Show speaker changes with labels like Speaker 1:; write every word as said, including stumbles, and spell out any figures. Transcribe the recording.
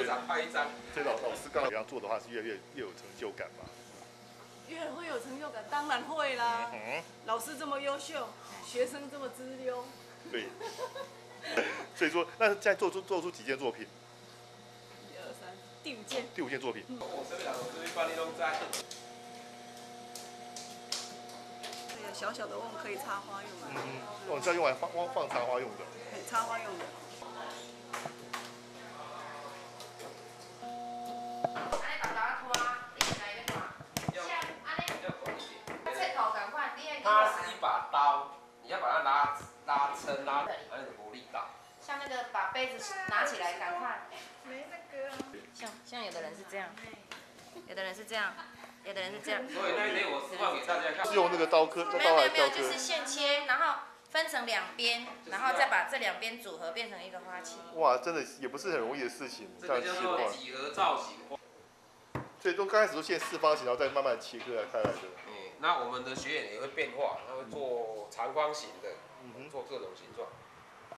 Speaker 1: 张拍一张。
Speaker 2: 所以老老师刚好这样做的话，是越来越越有成就感嘛。
Speaker 3: 越会有成就感，当然会啦。嗯、老师这么优秀，学生这么资优。
Speaker 2: 对。所以说，那现在做出做出几件作品？
Speaker 3: 一二三，第五件。
Speaker 2: 第五件作品。
Speaker 1: 我这边这边帮你弄在。
Speaker 3: 这个小小的瓮可以插花用的。
Speaker 2: 嗯，哦，是要用来放放放插花用的。
Speaker 3: 插花用的。
Speaker 1: 它是一把刀，你要把它拉拉撑拉，而且不力道。
Speaker 4: 像那个把杯子拿起来，赶快。
Speaker 3: 没那个。
Speaker 4: 像像有的人是这样，有的人是这样，有的人是这样。
Speaker 1: 所以那一天我示范给大家看。
Speaker 2: 是用那个刀刻，
Speaker 4: 没有没有没有，就是现切，然后分成两边，然后再把这两边组合变成一个花器。
Speaker 2: 哇，真的也不是很容易的事情。
Speaker 1: 这个叫做几何造型。
Speaker 2: 所以都刚开始都先四方形，然后再慢慢切割开来的。
Speaker 1: 嗯，那我们的学员也会变化，他会做长方形的，做各种形状。